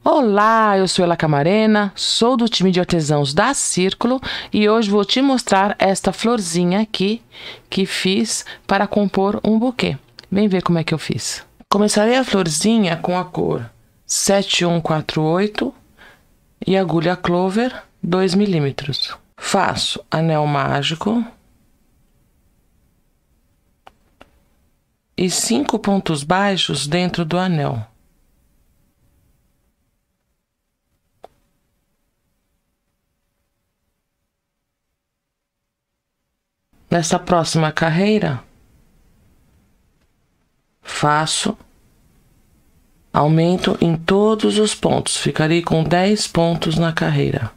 Olá, eu sou Ela Camarena, sou do time de artesãos da Círculo e hoje vou te mostrar esta florzinha aqui que fiz para compor um buquê. Vem ver como é que eu fiz. Começarei a florzinha com a cor 7148 e agulha Clover 2 milímetros. Faço anel mágico e 5 pontos baixos dentro do anel. Nessa próxima carreira, faço aumento em todos os pontos. Ficarei com 10 pontos na carreira.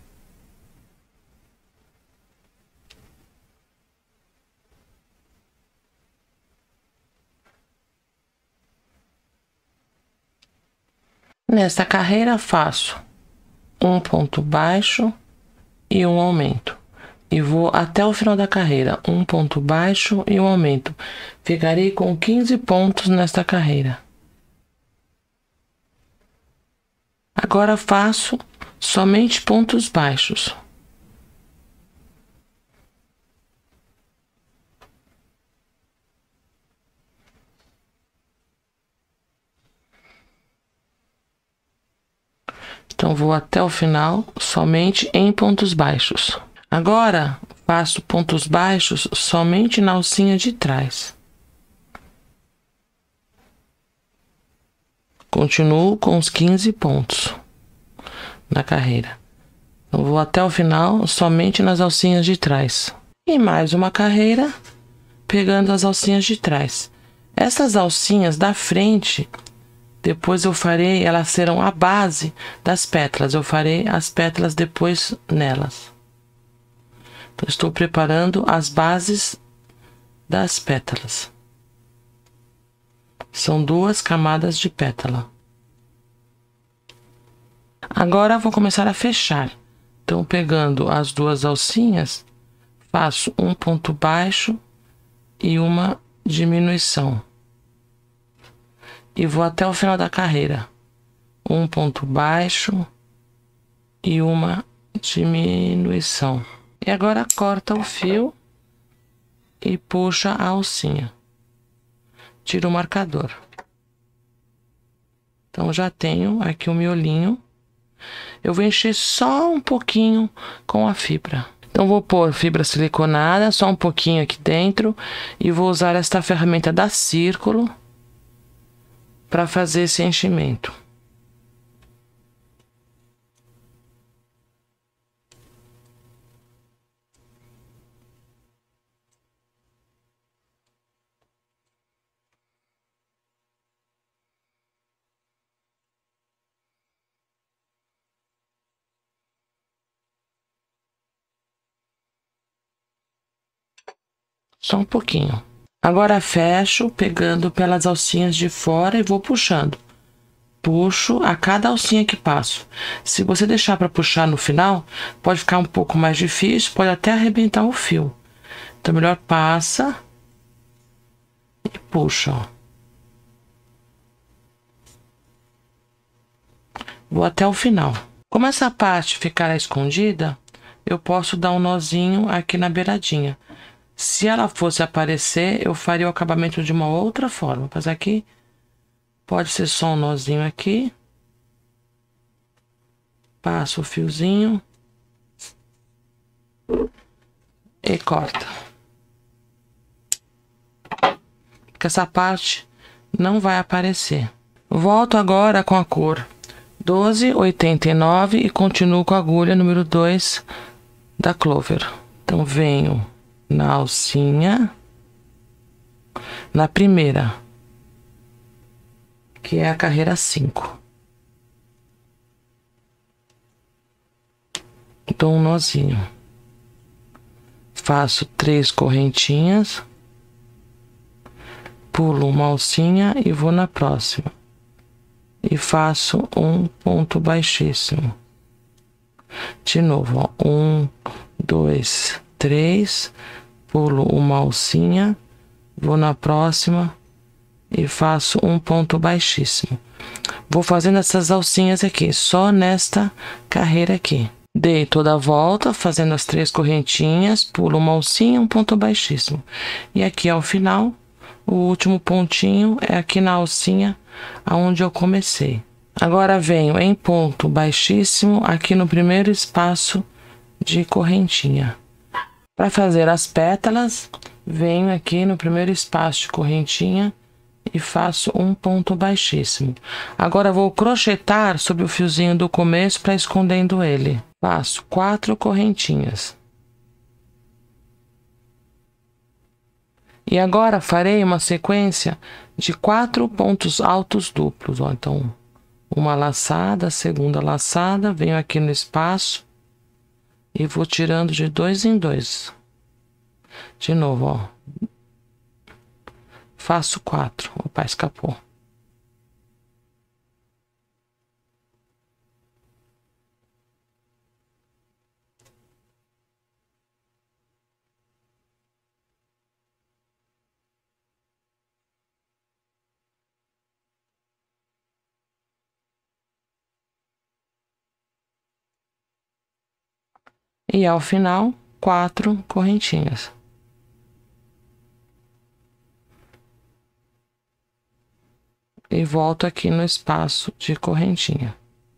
Nesta carreira, faço um ponto baixo e um aumento. E vou até o final da carreira, um ponto baixo e um aumento. Ficarei com 15 pontos nesta carreira. Agora faço somente pontos baixos. Então, vou até o final somente em pontos baixos. Agora, faço pontos baixos somente na alcinha de trás. Continuo com os 15 pontos na carreira. Então, vou até o final somente nas alcinhas de trás. E mais uma carreira, pegando as alcinhas de trás. Essas alcinhas da frente, depois eu farei, elas serão a base das pétalas. Eu farei as pétalas depois nelas. Então, estou preparando as bases das pétalas. São 2 camadas de pétala. Agora vou começar a fechar. Então, pegando as 2 alcinhas, faço um ponto baixo e uma diminuição. E vou até o final da carreira. Um ponto baixo e uma diminuição. E agora corta o fio e puxa a alcinha. Tira o marcador. Então, já tenho aqui o miolinho. Eu vou encher só um pouquinho com a fibra. Então, vou pôr fibra siliconada, só um pouquinho aqui dentro. E vou usar esta ferramenta da Círculo para fazer esse enchimento. Só um pouquinho. Agora fecho pegando pelas alcinhas de fora e vou puxando. Puxo a cada alcinha que passo. Se você deixar para puxar no final, pode ficar um pouco mais difícil, pode até arrebentar o fio. Então, melhor passa e puxa, ó. Vou até o final. Como essa parte ficar escondida, eu posso dar um nozinho aqui na beiradinha. Se ela fosse aparecer, eu faria o acabamento de uma outra forma. Mas aqui, pode ser só um nozinho aqui. Passo o fiozinho. E corta. Porque essa parte não vai aparecer. Volto agora com a cor 1289 e continuo com a agulha número 2 da Clover. Então, venho na alcinha, na primeira, que é a carreira 5. Dou um nozinho. Faço 3 correntinhas, pulo uma alcinha e vou na próxima. E faço um ponto baixíssimo. De novo, ó. 1, 2, 3, pulo uma alcinha, vou na próxima e faço um ponto baixíssimo. Vou fazendo essas alcinhas aqui, só nesta carreira aqui. Dei toda a volta, fazendo as 3 correntinhas, pulo uma alcinha, um ponto baixíssimo. E aqui ao final, o último pontinho é aqui na alcinha aonde eu comecei. Agora venho em ponto baixíssimo aqui no primeiro espaço de correntinha. Para fazer as pétalas, venho aqui no primeiro espaço de correntinha e faço um ponto baixíssimo. Agora vou crochetar sobre o fiozinho do começo para escondendo ele. Faço 4 correntinhas. E agora farei uma sequência de 4 pontos altos duplos, ó. Então, uma laçada, segunda laçada, venho aqui no espaço e vou tirando de 2 em 2. De novo, ó. Faço 4. Opa, escapou. E ao final, 4 correntinhas. E volto aqui no espaço de correntinha.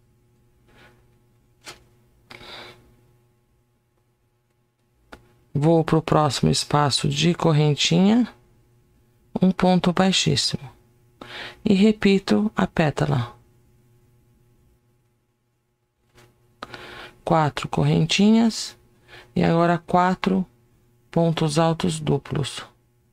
Vou para o próximo espaço de correntinha, um ponto baixíssimo. E repito a pétala. 4 correntinhas e agora 4 pontos altos duplos.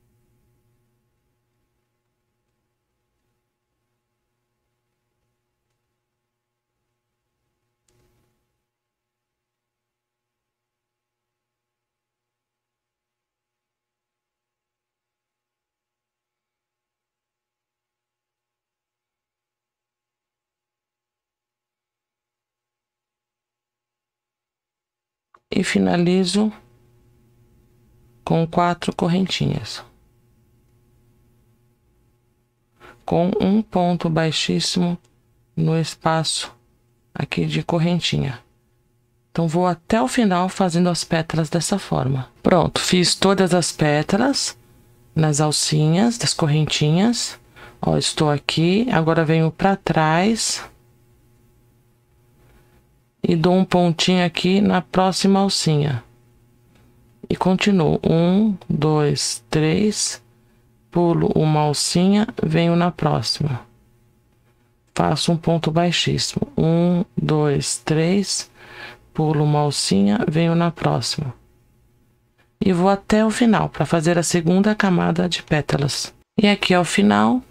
E finalizo com 4 correntinhas, com um ponto baixíssimo no espaço aqui de correntinha. Então, vou até o final fazendo as pétalas dessa forma. Pronto, fiz todas as pétalas nas alcinhas das correntinhas. Ó, estou aqui, agora venho para trás e dou um pontinho aqui na próxima alcinha. E continuo. 1, 2, 3, pulo uma alcinha, venho na próxima. Faço um ponto baixíssimo. 1, 2, 3, pulo uma alcinha, venho na próxima. E vou até o final para fazer a segunda camada de pétalas. E aqui ao final,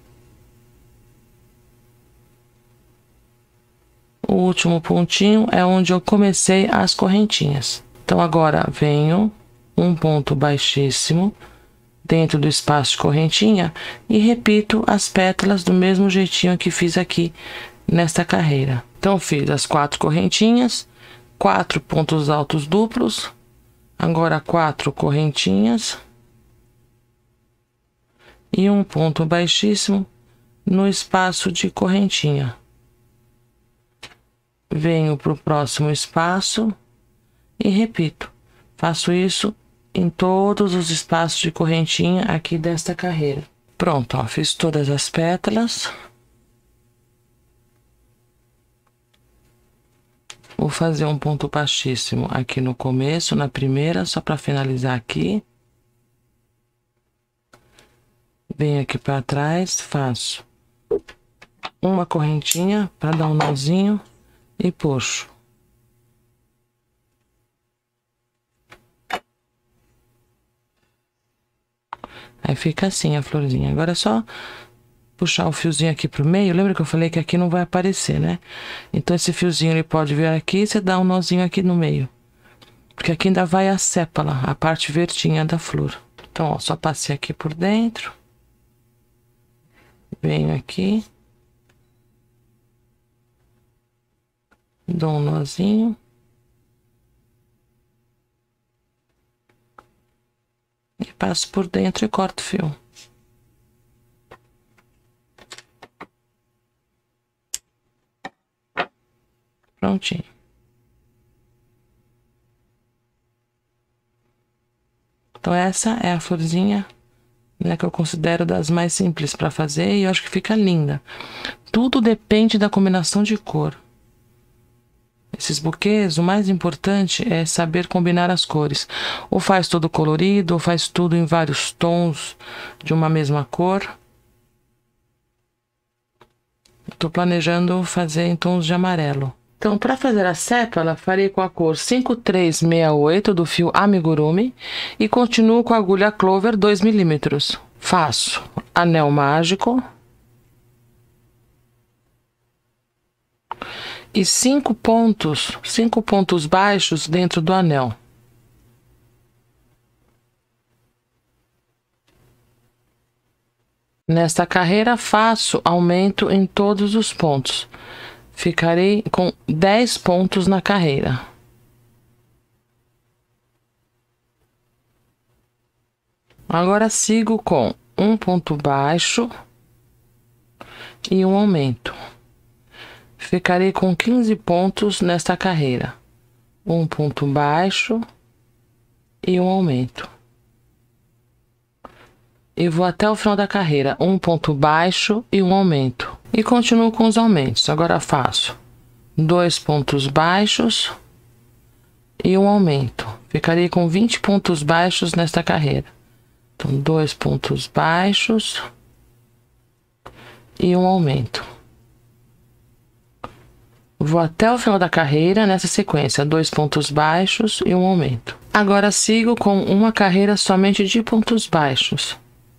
o último pontinho é onde eu comecei as correntinhas. Então, agora venho um ponto baixíssimo dentro do espaço de correntinha e repito as pétalas do mesmo jeitinho que fiz aqui nesta carreira. Então, fiz as 4 correntinhas, 4 pontos altos duplos, agora 4 correntinhas e um ponto baixíssimo no espaço de correntinha. Venho para o próximo espaço e repito. Faço isso em todos os espaços de correntinha aqui desta carreira. Pronto, ó, fiz todas as pétalas. Vou fazer um ponto baixíssimo aqui no começo, na primeira, só para finalizar aqui. Venho aqui para trás, faço uma correntinha para dar um nozinho e puxo. Aí fica assim a florzinha. Agora é só puxar o fiozinho aqui pro meio. Lembra que eu falei que aqui não vai aparecer, né? Então, esse fiozinho ele pode vir aqui e você dá um nozinho aqui no meio. Porque aqui ainda vai a sépala, a parte verdinha da flor. Então, ó, só passei aqui por dentro. Venho aqui. Dou um nozinho. E passo por dentro e corto o fio. prontinho. Então essa é a florzinha, né, que eu considero das mais simples para fazer e eu acho que fica linda. Tudo depende da combinação de cor. Esses buquês, o mais importante é saber combinar as cores. Ou faz tudo colorido, ou faz tudo em vários tons de uma mesma cor. Estou planejando fazer em tons de amarelo. Então, para fazer a sépala, farei com a cor 5368 do fio amigurumi e continuo com a agulha clover 2 milímetros. Faço anel mágico e 5 pontos baixos dentro do anel. Nesta carreira, faço aumento em todos os pontos. Ficarei com 10 pontos na carreira. Agora sigo com um ponto baixo e um aumento. Ficarei com 15 pontos nesta carreira. Um ponto baixo e um aumento. E vou até o final da carreira, um ponto baixo e um aumento. E continuo com os aumentos. Agora faço 2 pontos baixos e um aumento. Ficarei com 20 pontos baixos nesta carreira. Então, 2 pontos baixos e um aumento. Vou até o final da carreira nessa sequência, 2 pontos baixos e um aumento. Agora sigo com uma carreira somente de pontos baixos.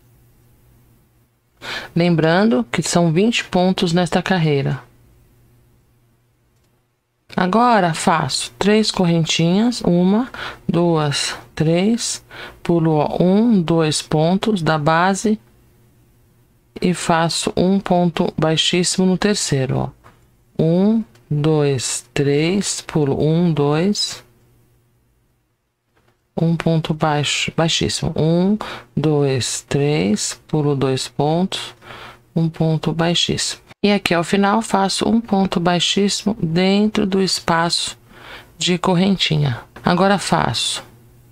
Lembrando que são 20 pontos nesta carreira. Agora faço 3 correntinhas, 1, 2, 3, pulo 1, 2 pontos da base e faço um ponto baixíssimo no terceiro, ó. 1, 2, 3, pulo 1, 2, um ponto baixíssimo, 1, 2, 3, pulo 2 pontos, um ponto baixíssimo. E aqui ao final faço um ponto baixíssimo dentro do espaço de correntinha. Agora faço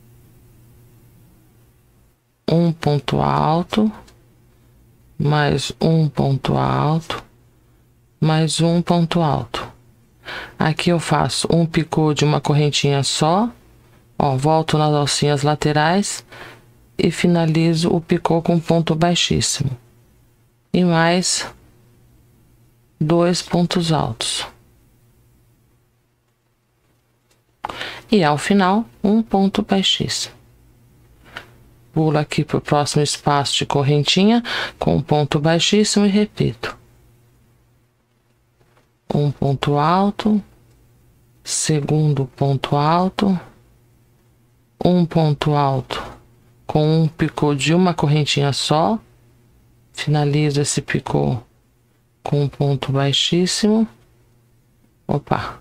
um ponto alto, mais um ponto alto, mais um ponto alto. Aqui eu faço um picô de uma correntinha só. Ó, volto nas alcinhas laterais e finalizo o picô com ponto baixíssimo. E mais 2 pontos altos. E ao final, um ponto baixíssimo. Pulo aqui para o próximo espaço de correntinha com um ponto baixíssimo e repito. Um ponto alto, segundo ponto alto, um ponto alto com um picô de uma correntinha só, finalizo esse picô com um ponto baixíssimo, opa,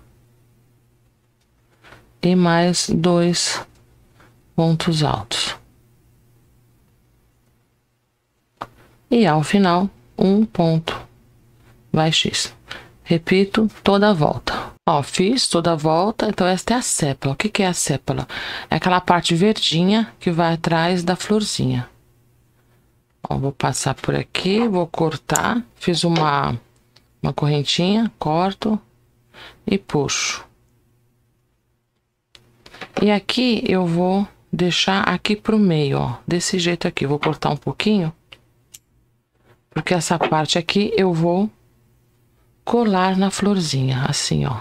e mais 2 pontos altos. E ao final, um ponto baixíssimo. Repito toda a volta. Ó, fiz toda a volta, então esta é a sépala. O que que é a sépala? É aquela parte verdinha que vai atrás da florzinha. Ó, vou passar por aqui, vou cortar, fiz uma correntinha, corto e puxo. E aqui eu vou deixar aqui pro meio, ó, desse jeito aqui. Vou cortar um pouquinho, porque essa parte aqui eu vou colar na florzinha, assim, ó.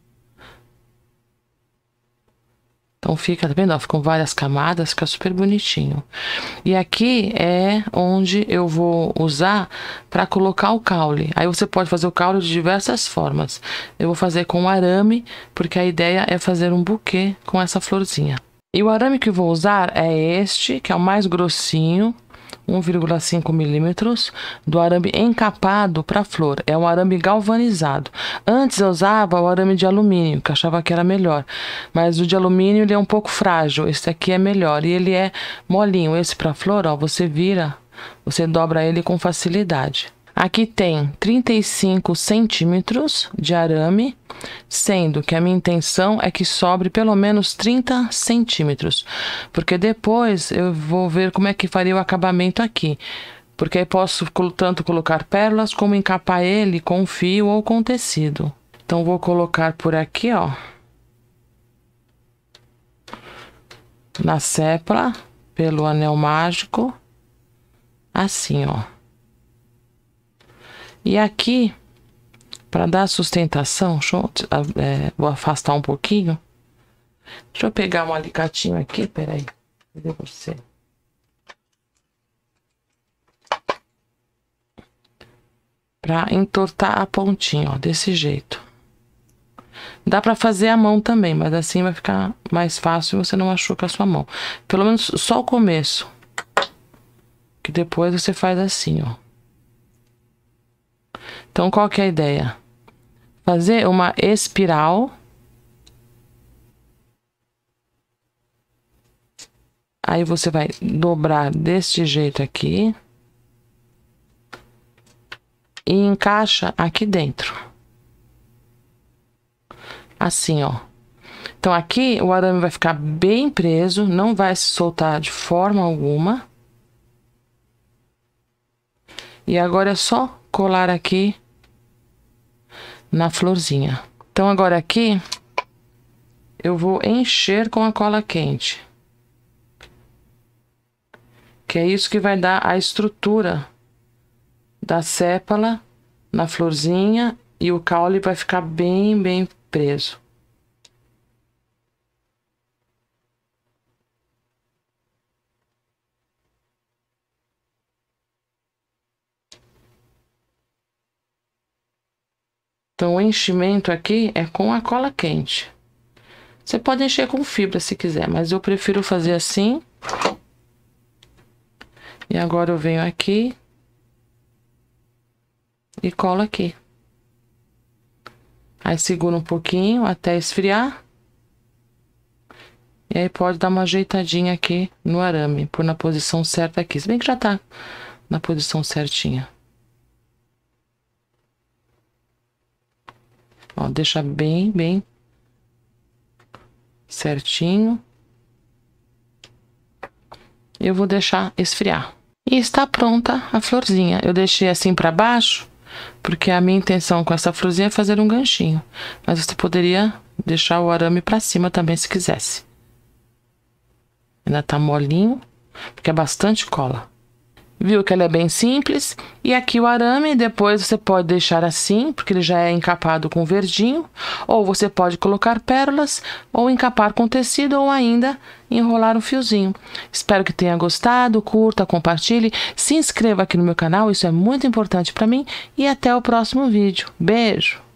Então fica, tá vendo? Ó, ficam várias camadas, fica super bonitinho. E aqui é onde eu vou usar para colocar o caule. Aí você pode fazer o caule de diversas formas. Eu vou fazer com arame, porque a ideia é fazer um buquê com essa florzinha. E o arame que eu vou usar é este, que é o mais grossinho, 1,5 milímetros, do arame encapado para flor. É um arame galvanizado. Antes eu usava o arame de alumínio, que eu achava que era melhor. Mas o de alumínio ele é um pouco frágil. Esse aqui é melhor. E ele é molinho. Esse para flor, ó, você vira, você dobra ele com facilidade. Aqui tem 35 centímetros de arame, sendo que a minha intenção é que sobre pelo menos 30 centímetros, porque depois eu vou ver como é que faria o acabamento aqui, porque aí posso tanto colocar pérolas como encapar ele com fio ou com tecido. Então vou colocar por aqui, ó, na sépala, pelo anel mágico, assim, ó. E aqui, para dar sustentação, vou afastar um pouquinho. Deixa eu pegar um alicatinho aqui, peraí. Cadê você? Para entortar a pontinha, ó, desse jeito. Dá para fazer a mão também, mas assim vai ficar mais fácil e você não machuca a sua mão. Pelo menos só o começo. Que depois você faz assim, ó. Então, qual que é a ideia? Fazer uma espiral. Aí você vai dobrar deste jeito aqui. E encaixa aqui dentro. Assim, ó. Então, aqui o arame vai ficar bem preso, não vai se soltar de forma alguma. E agora é só colar aqui na florzinha. Então, agora aqui eu vou encher com a cola quente. Que é isso que vai dar a estrutura da sépala na florzinha e o caule vai ficar bem preso. Então, o enchimento aqui é com a cola quente. Você pode encher com fibra se quiser, mas eu prefiro fazer assim. E agora eu venho aqui e colo aqui. Aí segura um pouquinho até esfriar. E aí pode dar uma ajeitadinha aqui no arame, pôr na posição certa aqui. Se bem que já tá na posição certinha. Ó, deixa bem certinho. Eu vou deixar esfriar. E está pronta a florzinha. Eu deixei assim para baixo, porque a minha intenção com essa florzinha é fazer um ganchinho. Mas você poderia deixar o arame para cima também, se quisesse. Ainda tá molinho, porque é bastante cola. Viu que ela é bem simples? E aqui o arame, depois você pode deixar assim, porque ele já é encapado com verdinho. Ou você pode colocar pérolas, ou encapar com tecido, ou ainda enrolar um fiozinho. Espero que tenha gostado, curta, compartilhe, se inscreva aqui no meu canal, isso é muito importante para mim. E até o próximo vídeo. Beijo!